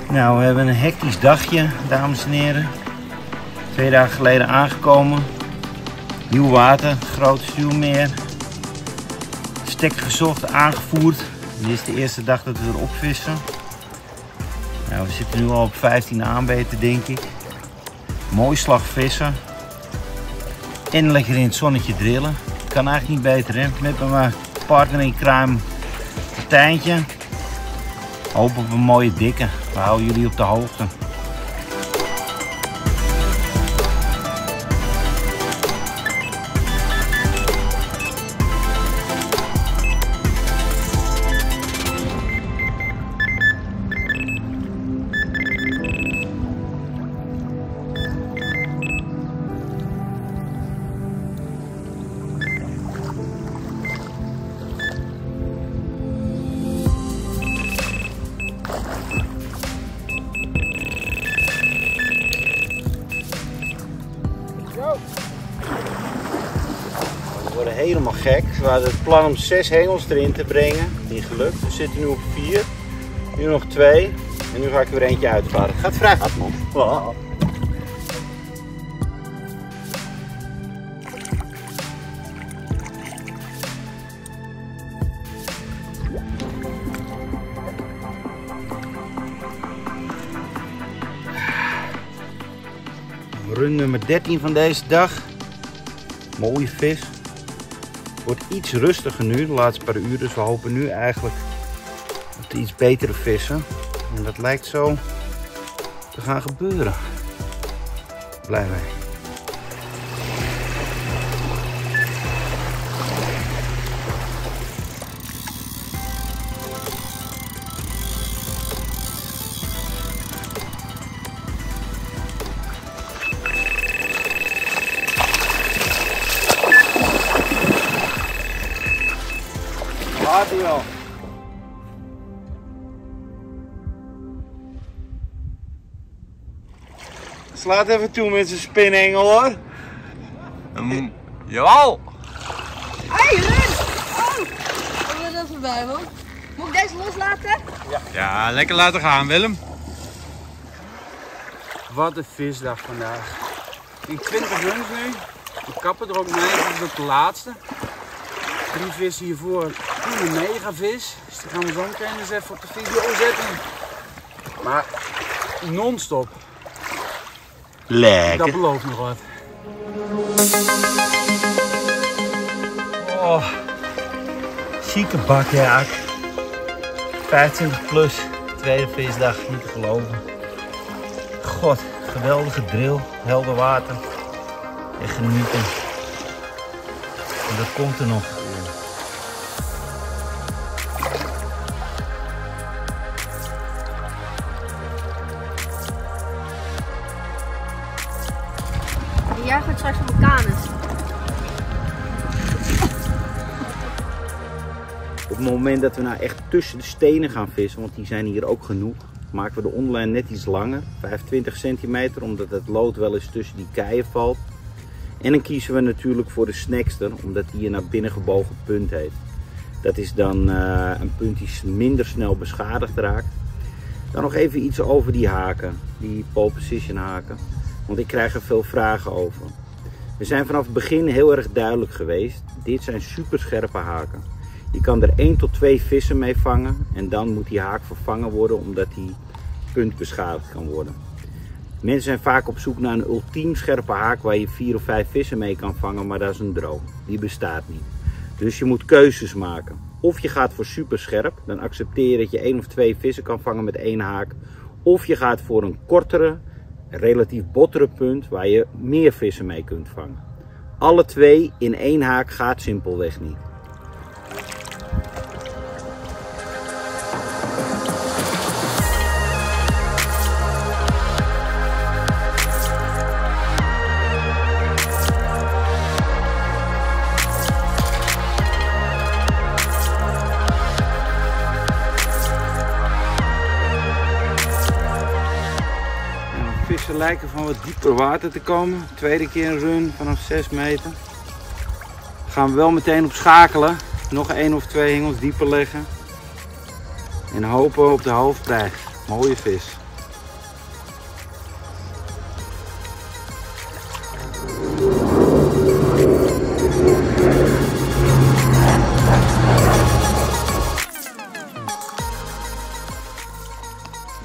Nou, we hebben een hectisch dagje, dames en heren. 2 dagen geleden aangekomen. Nieuw water, groot stuwmeer. Stek gezocht, aangevoerd. Dit is de eerste dag dat we erop vissen. Nou, we zitten nu al op 15 aanbeten, denk ik. Mooi slag vissen. En lekker in het zonnetje drillen. Kan eigenlijk niet beter, hè? Met mijn partner in crime, Tijntje. Hopen op een mooie dikke. We houden jullie op de hoogte. We worden helemaal gek. We hadden het plan om 6 hengels erin te brengen. Niet gelukt. We zitten nu op 4. Nu nog 2. En nu ga ik er weer eentje uitvaren. Gaat vrij hard, man. Wow. Run nummer 13 van deze dag. Mooie vis. Het wordt iets rustiger nu, de laatste paar uur. Dus we hopen nu eigenlijk op de iets betere vissen. En dat lijkt zo te gaan gebeuren. Blij mee. Slaat even toe met zijn spinhengel, hoor. Jawel! Hey, Run! Oh! Wat is dat voorbij, man? Moet ik deze loslaten? Ja, lekker laten gaan, Willem. Wat een visdag vandaag. In 20 runs nu. We kappen er ook mee, dat is ook de laatste. 3 vissen hiervoor. Een megavis. Dus die gaan we zo meteen eens even op de video zetten. Maar non-stop. Lekker. Dat belooft nog wat. Oh, zieke bakjaak. 25 plus, tweede visdag, niet te geloven. God, geweldige drill, helder water. Echt genieten. En dat komt er nog. Jij gaat straks op een kanus. Op het moment dat we nou echt tussen de stenen gaan vissen, want die zijn hier ook genoeg, maken we de onderlijn net iets langer, 25 centimeter, omdat het lood wel eens tussen die keien valt. En dan kiezen we natuurlijk voor de snackster, omdat die een naar binnen gebogen punt heeft. Dat is dan een punt die minder snel beschadigd raakt. Dan nog even iets over die haken, die pole position haken. Want ik krijg er veel vragen over. We zijn vanaf het begin heel erg duidelijk geweest. Dit zijn super scherpe haken. Je kan er 1 tot 2 vissen mee vangen. En dan moet die haak vervangen worden omdat die punt beschadigd kan worden. Mensen zijn vaak op zoek naar een ultiem scherpe haak waar je 4 of 5 vissen mee kan vangen. Maar dat is een droom. Die bestaat niet. Dus je moet keuzes maken. Of je gaat voor super scherp. Dan accepteer je dat je 1 of 2 vissen kan vangen met 1 haak. Of je gaat voor een kortere, relatief bottere punt waar je meer vissen mee kunt vangen. Alle 2 in 1 haak gaat simpelweg niet. Vissen lijken van wat dieper water te komen. Tweede keer een run vanaf 6 meter. Gaan we wel meteen op schakelen. Nog 1 of 2 hengels dieper leggen. En hopen op de hoofdprijs. Mooie vis.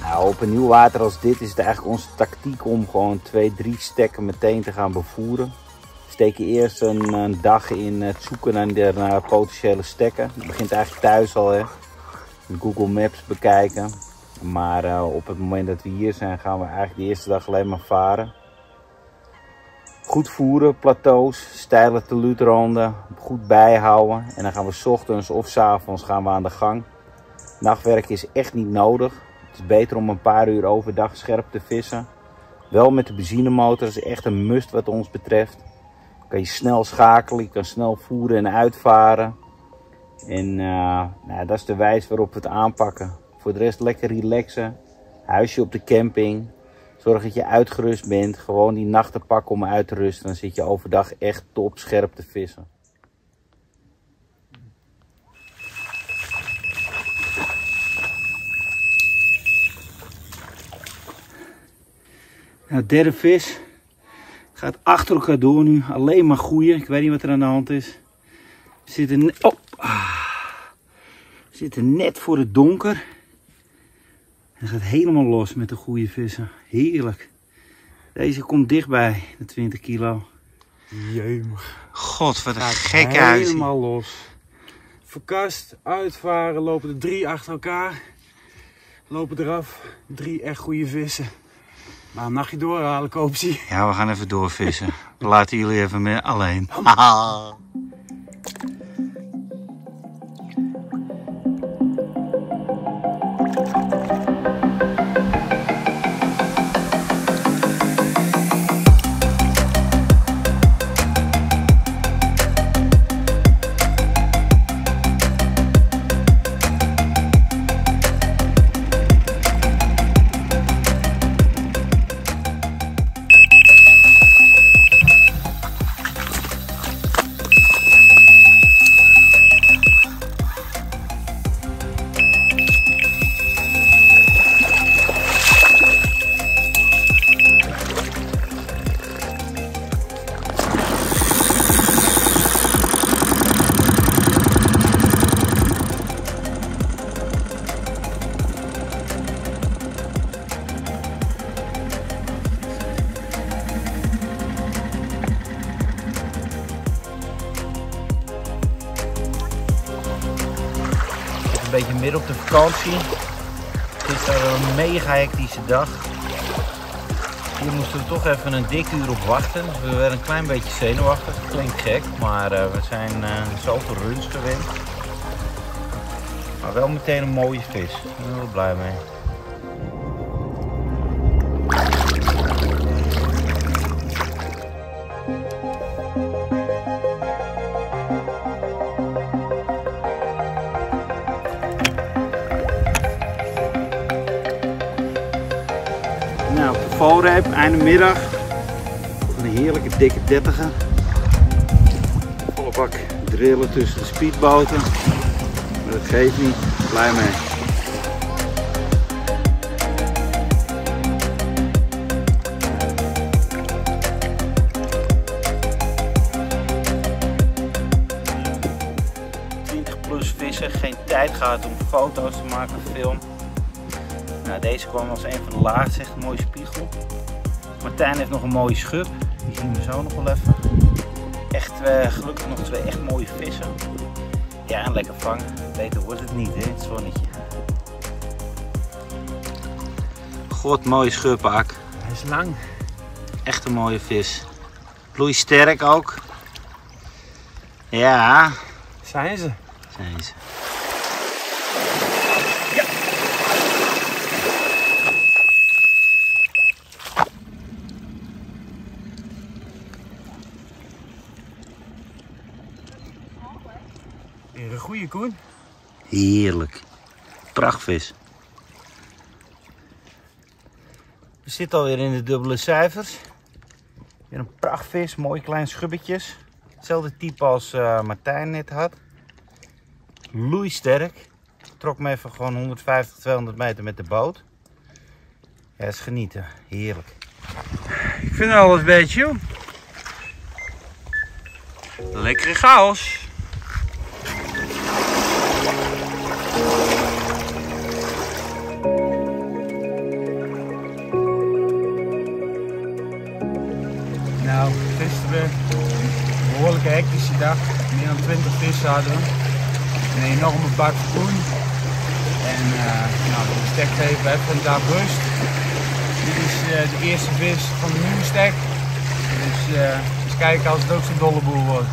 Nou, op een nieuw water als dit is het eigenlijk onze tactiek om gewoon 2-3 stekken meteen te gaan bevoeren. We steken eerst een dag in het zoeken naar potentiële stekken. Dat begint eigenlijk thuis al, hè. Google Maps bekijken. Maar op het moment dat we hier zijn gaan we eigenlijk de eerste dag alleen maar varen. Goed voeren, plateaus, steile teluutronden, goed bijhouden. En dan gaan we 's ochtends of 's avonds gaan we aan de gang. Nachtwerk is echt niet nodig. Het is beter om een paar uur overdag scherp te vissen. Wel met de benzinemotor, dat is echt een must wat ons betreft. Dan kan je snel schakelen, je kan snel voeren en uitvaren. En nou, dat is de wijze waarop we het aanpakken. Voor de rest lekker relaxen. Huisje op de camping. Zorg dat je uitgerust bent. Gewoon die nachten pakken om uit te rusten. Dan zit je overdag echt top scherp te vissen. Nou, derde vis. Gaat achter elkaar door nu. Alleen maar goeie. Ik weet niet wat er aan de hand is. We zitten net voor het donker. Hij gaat helemaal los met de goede vissen. Heerlijk. Deze komt dichtbij, de 20 kilo. Jemig. God, wat een Gek gekke uit. helemaal los. Verkast, uitvaren, lopen er 3 achter elkaar. Lopen eraf, 3 echt goede vissen. Maar een nachtje doorhalen, koopsie. Ja, we gaan even doorvissen. We laten jullie even mee alleen. Een beetje midden op de vakantie. Het is een mega hectische dag. Hier moesten we toch even een dik uur op wachten. Dus we werden een klein beetje zenuwachtig. Dat klinkt gek, maar we zijn zoveel runs gewend. Maar wel meteen een mooie vis. Daar ben ik wel blij mee. Nou, op de valreep, einde middag. Een heerlijke dikke 30er. Volle bak drillen tussen de speedboten. Maar dat geeft niet, blij mee. Plus vissen, geen tijd gehad om foto's te maken, film. Nou, deze kwam als een van de laatste, echt een mooie spiegel. Martijn heeft nog een mooie schub, die zien we zo nog wel even. Echt gelukkig nog 2 echt mooie vissen. Ja, en lekker vangen. Beter wordt het niet, hè, het zonnetje. God, mooie schubak. Hij is lang. Echt een mooie vis. Bloeisterk ook. Ja. Zijn ze? Zijn ze. Weer een goede Koen. Heerlijk. Prachtvis. We zitten alweer in de dubbele cijfers. Weer een prachtvis, mooie kleine schubbetjes. Hetzelfde type als Martijn net had. Loeisterk. Trok me even gewoon 150, 200 meter met de boot. Ja, is genieten. Heerlijk. Ik vind alles een beetje. Lekkere chaos. die dag. Meer dan 20 vissen hadden we. Een enorme bak groen. En de stek even daar rust. Dit is de eerste vis van de nieuwe stek. Dus eens kijken als het ook zo'n dolle boel wordt.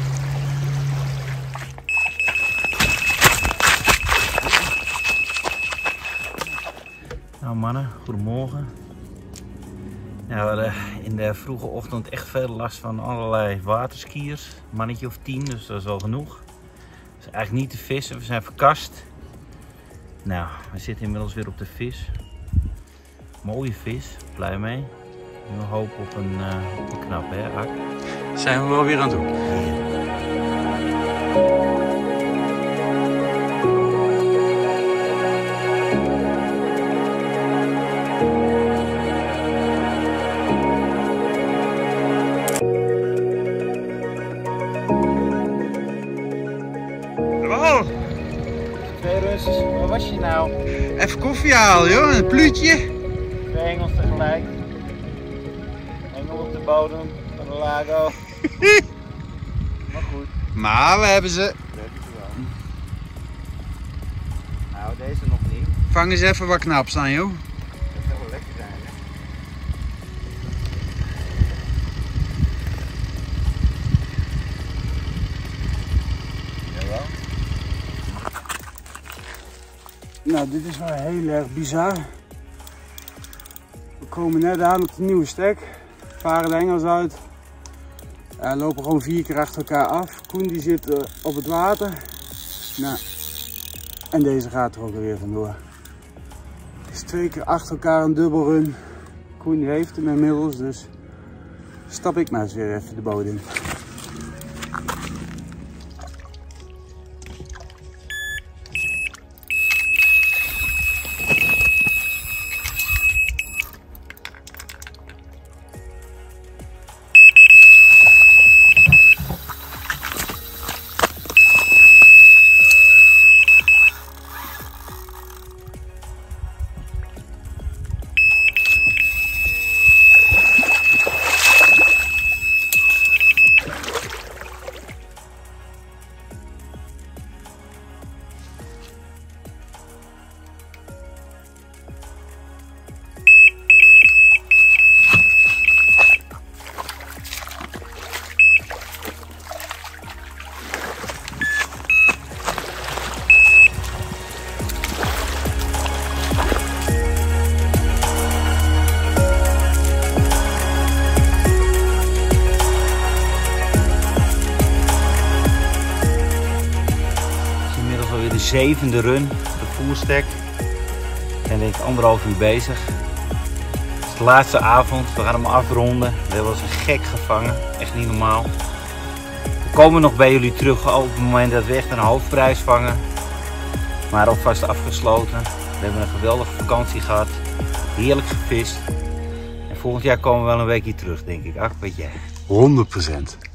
Nou mannen, goedemorgen. Nou, we hadden in de vroege ochtend echt veel last van allerlei waterskiers. Een mannetje of 10, dus dat is wel genoeg. Dat is eigenlijk niet te vissen, we zijn verkast. Nou, we zitten inmiddels weer op de vis. Mooie vis, blij mee. We hopen op een knap, hè Ak? Zijn we wel weer aan het doen. Twee Russen, waar was je nou? Even koffie halen joh, een pluutje. Twee hengels tegelijk. Hengel op de bodem van de lago. Maar goed. Maar we hebben ze. Dat is er wel. Nou, deze nog niet. Vang eens even wat knaps aan joh. Dat zou wel lekker zijn, hè? Jawel. Nou, dit is wel heel erg bizar. We komen net aan op de nieuwe stek. Varen de hengels uit. Lopen gewoon 4 keer achter elkaar af. Koen die zit op het water. Nou, en deze gaat er ook weer vandoor. Het is 2 keer achter elkaar een dubbelrun. Koen die heeft hem inmiddels, dus stap ik maar eens weer even de boot in. De 7e run, de voerstek. We zijn denk ik 1,5 uur bezig. Het is de laatste avond, we gaan hem afronden. We hebben ons een gek gevangen, echt niet normaal. We komen nog bij jullie terug op het moment dat we echt een hoofdprijs vangen. Maar alvast afgesloten. We hebben een geweldige vakantie gehad, heerlijk gevist. En volgend jaar komen we wel een weekje terug denk ik. Ach, weet jij. 100%.